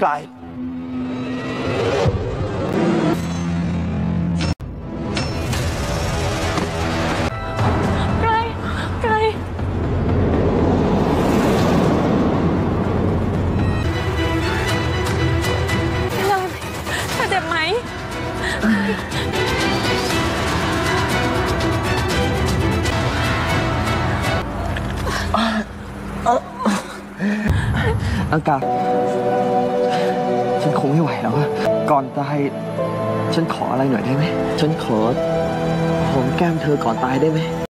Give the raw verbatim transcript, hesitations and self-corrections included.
ไกลไกลไกลเป็นอะไรเธอเจ็บไหมอังกาฉันคงไม่ไหวแล้วอะก่อนตายฉันขออะไรหน่อยได้ไหมฉันขอหอมแก้มเธอก่อนตายได้ไหม